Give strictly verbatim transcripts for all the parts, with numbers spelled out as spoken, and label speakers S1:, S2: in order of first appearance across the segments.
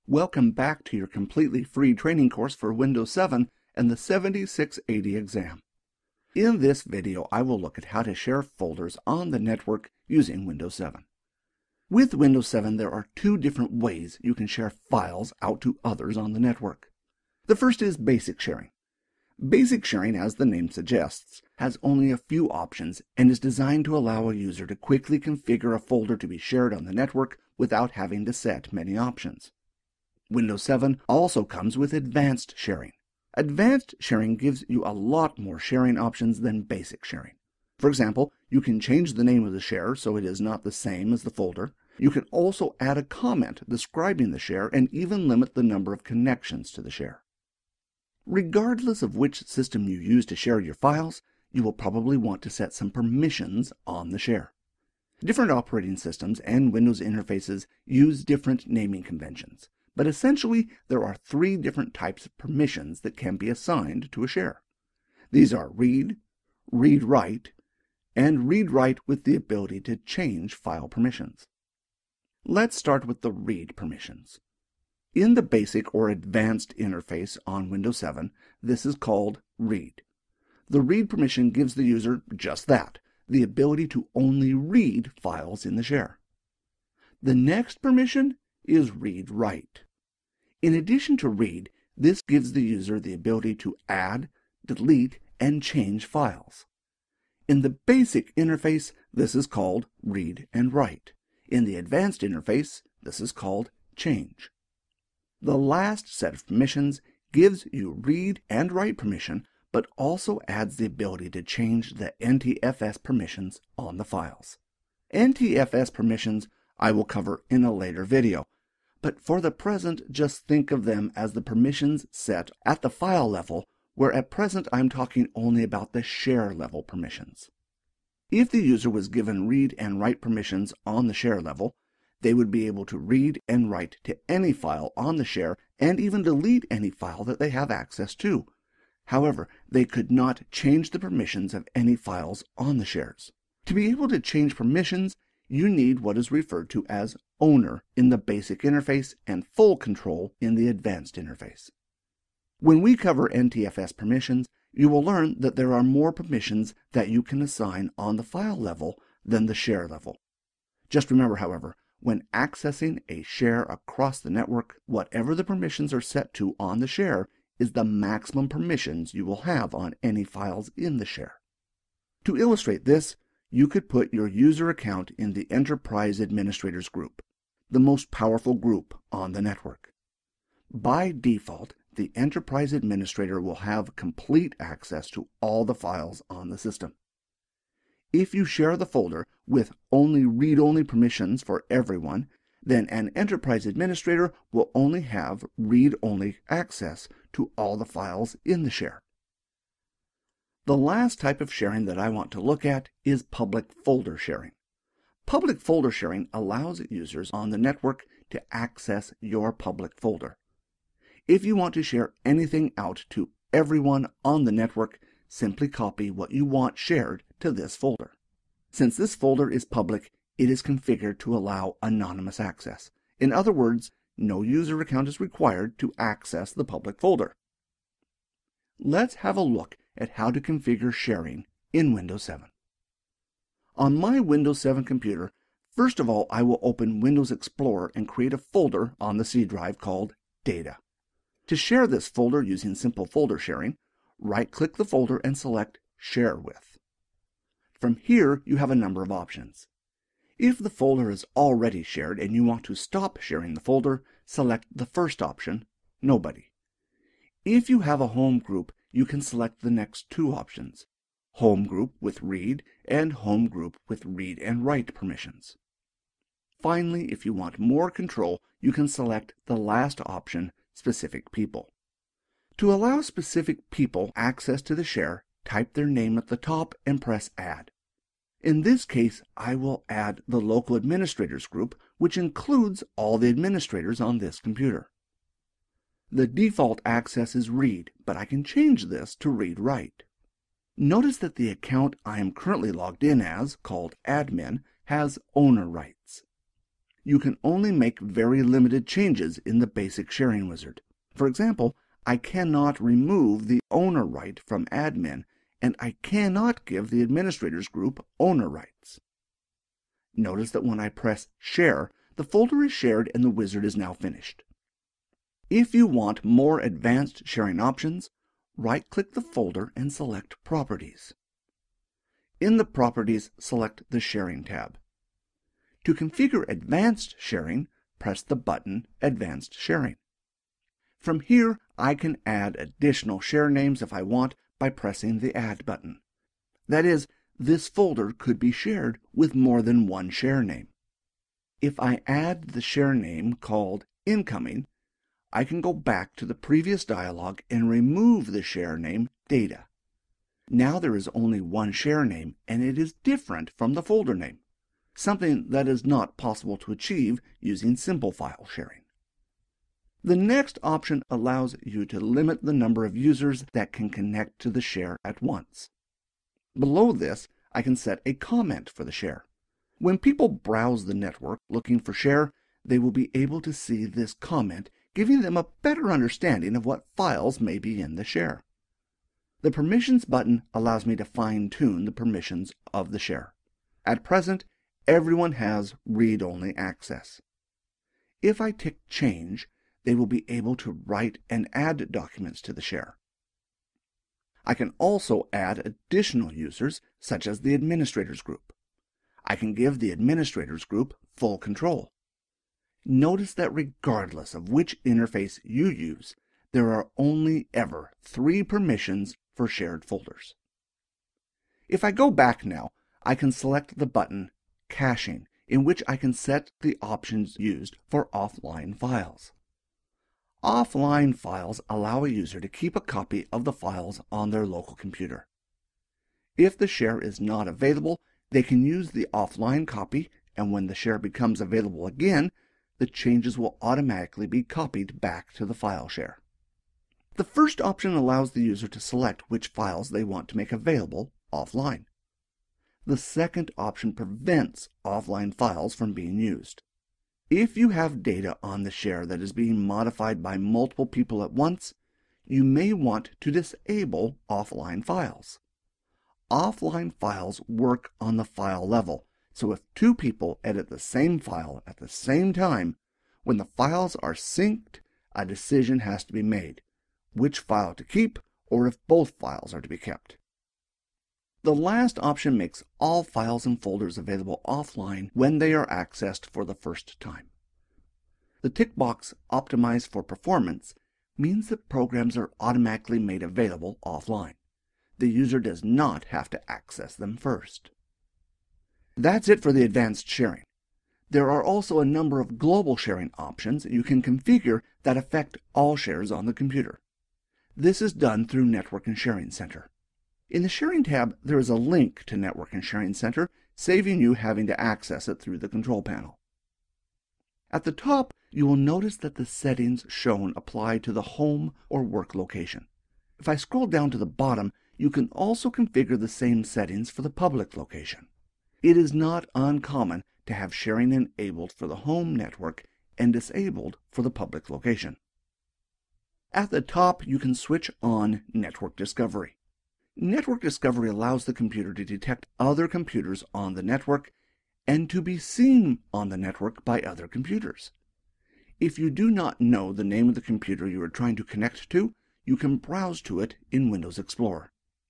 S1: Welcome back to your completely free training course for Windows seven and the seventy-six eighty exam. In this video, I will look at how to share folders on the network using Windows seven. With Windows seven, there are two different ways you can share files out to others on the network. The first is basic sharing. Basic sharing, as the name suggests, has only a few options and is designed to allow a user to quickly configure a folder to be shared on the network without having to set many options. Windows seven also comes with advanced sharing. Advanced sharing gives you a lot more sharing options than basic sharing. For example, you can change the name of the share so it is not the same as the folder. You can also add a comment describing the share and even limit the number of connections to the share. Regardless of which system you use to share your files, you will probably want to set some permissions on the share. Different operating systems and Windows interfaces use different naming conventions. But essentially, there are three different types of permissions that can be assigned to a share. These are read, read-write, and read-write with the ability to change file permissions. Let's start with the read permissions. In the basic or advanced interface on Windows seven, this is called read. The read permission gives the user just that, the ability to only read files in the share. The next permission is read-write. In addition to read, this gives the user the ability to add, delete, and change files. In the basic interface, this is called read and write. In the advanced interface, this is called change. The last set of permissions gives you read and write permission, but also adds the ability to change the N T F S permissions on the files. N T F S permissions I will cover in a later video. But for the present, just think of them as the permissions set at the file level, where at present I'm talking only about the share level permissions. If the user was given read and write permissions on the share level, they would be able to read and write to any file on the share and even delete any file that they have access to. However, they could not change the permissions of any files on the shares. To be able to change permissions, you need what is referred to as owner in the basic interface and full control in the advanced interface. When we cover N T F S permissions, you will learn that there are more permissions that you can assign on the file level than the share level. Just remember, however, when accessing a share across the network, whatever the permissions are set to on the share is the maximum permissions you will have on any files in the share. To illustrate this, you could put your user account in the Enterprise Administrators group, the most powerful group on the network. By default, the Enterprise Administrator will have complete access to all the files on the system. If you share the folder with only read-only permissions for everyone, then an Enterprise Administrator will only have read-only access to all the files in the share. The last type of sharing that I want to look at is public folder sharing. Public folder sharing allows users on the network to access your public folder. If you want to share anything out to everyone on the network, simply copy what you want shared to this folder. Since this folder is public, it is configured to allow anonymous access. In other words, no user account is required to access the public folder. Let's have a look at how to configure sharing in Windows seven. On my Windows seven computer, first of all, I will open Windows Explorer and create a folder on the C drive called Data. To share this folder using simple folder sharing, right-click the folder and select Share With. From here, you have a number of options. If the folder is already shared and you want to stop sharing the folder, select the first option, Nobody. If you have a home group, you can select the next two options, Home Group with Read and Home Group with Read and Write permissions. Finally, if you want more control, you can select the last option, Specific People. To allow specific people access to the share, type their name at the top and press Add. In this case, I will add the local administrators group, which includes all the administrators on this computer. The default access is read, but I can change this to read-write. Notice that the account I am currently logged in as, called admin, has owner rights. you can only make very limited changes in the basic sharing wizard. For example, I cannot remove the owner right from admin, and I cannot give the administrators group owner rights. Notice that when I press Share, the folder is shared and the wizard is now finished. If you want more advanced sharing options, right-click the folder and select Properties. In the Properties, select the Sharing tab. To configure advanced sharing, press the button Advanced Sharing. From here, I can add additional share names if I want by pressing the Add button. That is, this folder could be shared with more than one share name. If I add the share name called Incoming, I can go back to the previous dialog and remove the share name Data. Now there is only one share name, and it is different from the folder name, something that is not possible to achieve using simple file sharing. The next option allows you to limit the number of users that can connect to the share at once. Below this, I can set a comment for the share. When people browse the network looking for share, they will be able to see this comment, giving them a better understanding of what files may be in the share. The Permissions button allows me to fine-tune the permissions of the share. At present, everyone has read-only access. If I tick Change, they will be able to write and add documents to the share. I can also add additional users, such as the administrators group. I can give the administrators group full control. Notice that regardless of which interface you use, there are only ever three permissions for shared folders. If I go back now, I can select the button Caching, in which I can set the options used for offline files. Offline files allow a user to keep a copy of the files on their local computer. If the share is not available, they can use the offline copy, and when the share becomes available again, the changes will automatically be copied back to the file share. The first option allows the user to select which files they want to make available offline. The second option prevents offline files from being used. If you have data on the share that is being modified by multiple people at once, you may want to disable offline files. Offline files work on the file level, so if two people edit the same file at the same time, when the files are synced, a decision has to be made, which file to keep or if both files are to be kept. The last option makes all files and folders available offline when they are accessed for the first time. The tick box Optimize for Performance means that programs are automatically made available offline. The user does not have to access them first. That's it for the advanced sharing. There are also a number of global sharing options you can configure that affect all shares on the computer. This is done through Network and Sharing Center. In the Sharing tab, there is a link to Network and Sharing Center, saving you having to access it through the control panel. At the top, you will notice that the settings shown apply to the home or work location. If I scroll down to the bottom, you can also configure the same settings for the public location. It is not uncommon to have sharing enabled for the home network and disabled for the public location. At the top, you can switch on Network Discovery. Network Discovery allows the computer to detect other computers on the network and to be seen on the network by other computers. If you do not know the name of the computer you are trying to connect to, you can browse to it in Windows Explorer.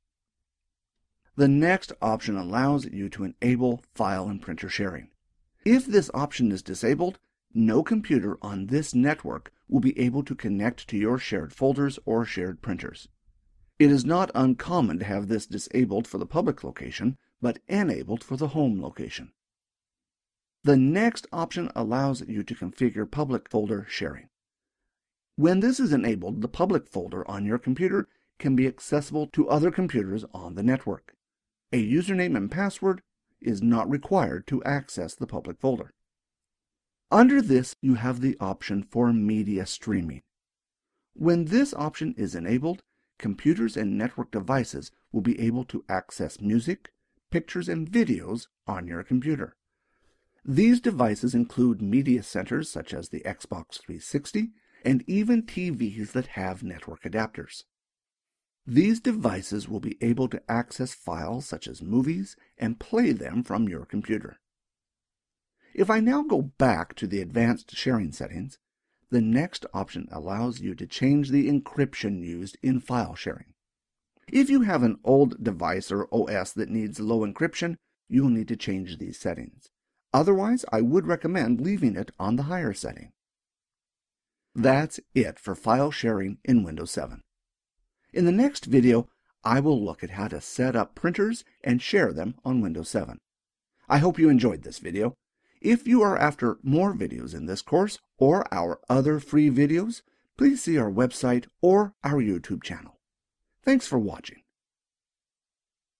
S1: The next option allows you to enable file and printer sharing. If this option is disabled, no computer on this network will be able to connect to your shared folders or shared printers. It is not uncommon to have this disabled for the public location, but enabled for the home location. The next option allows you to configure public folder sharing. When this is enabled, the public folder on your computer can be accessible to other computers on the network. A username and password is not required to access the public folder. Under this, you have the option for media streaming. When this option is enabled, computers and network devices will be able to access music, pictures, and videos on your computer. These devices include media centers such as the Xbox three sixty and even T Vs that have network adapters. These devices will be able to access files such as movies and play them from your computer. If I now go back to the advanced sharing settings, the next option allows you to change the encryption used in file sharing. If you have an old device or O S that needs low encryption, you'll need to change these settings. Otherwise, I would recommend leaving it on the higher setting. That's it for file sharing in Windows seven. In the next video, I will look at how to set up printers and share them on Windows seven. I hope you enjoyed this video. If you are after more videos in this course or our other free videos, please see our website or our YouTube channel. Thanks for watching.